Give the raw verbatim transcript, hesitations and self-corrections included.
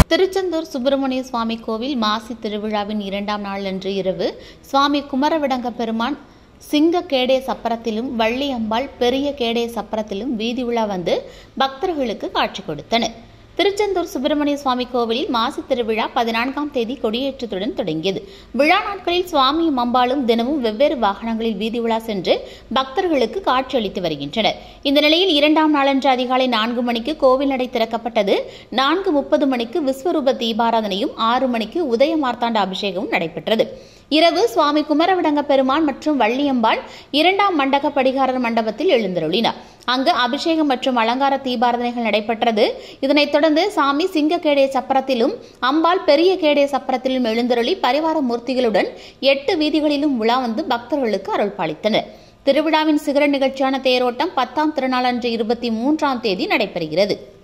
திருச்செந்தூர் சுப்பிரமணிய சுவாமி கோவில் மாசி திருவிழாவின் இரண்டாம் நாள் அன்று இரவு சுவாமி குமரவிடங்க பெருமான் சிங்க கேடே சப்பரத்திலும் வள்ளி அம்பாள் பெரிய கேடே சப்பரத்திலும் வீதி உலா வந்து பக்தர்களுக்கு காட்சி கொடுத்தனர். திருச்செந்தூர் சுப்பிரமணிய சுவாமி கோவிலில் மாசி திருவிழா பதினான்காம் தேதி கொடியேற்றத்துடன் தொடங்கியது. விழா நாட்களில் சுவாமியும் அம்பாளும் தினமும் வெவ்வேறு வாகனங்களில் வீதி உலா சென்று பக்தர்களுக்கு காட்சியளித்து வருகின்றனர். இந்த நிலையில் இரண்டாம் நாளன்று அதிகாலை நான்கு மணிக்கு கோவில் நடை திறக்கப்பட்டது. நான்கு முப்பது மணிக்கு விஸ்வரூப தீபாராதனையும் ஆறு மணிக்கு உதய மார்த்தாண்ட அபிஷேகமும் நடைபெற்றது. இரவு சுவாமி குமரவிடங்க பெருமான் மற்றும் வள்ளியம்பாள் இரண்டாம் மண்டக படிகாரர் மண்டபத்தில் எழுந்தருளினார். அங்கு அபிஷேகம் மற்றும் அலங்கார தீபாராதனைகள் நடைபெற்றது. இதனைத் தொடர்ந்து சாமி சிங்க கேடே சப்பரத்திலும் அம்பாள் பெரிய கேடே சப்பரத்திலும் எழுந்தருளி பரிவார மூர்த்திகளுடன் எட்டு வீதிகளிலும் உலா வந்து பக்தர்களுக்கு அருள் பாலித்தனர். திருவிழாவின் சிகர நிகழ்ச்சியான தேரோட்டம் பத்தாம் திருநாள் அன்று இருபத்தி மூன்றாம் தேதி நடைபெறுகிறது.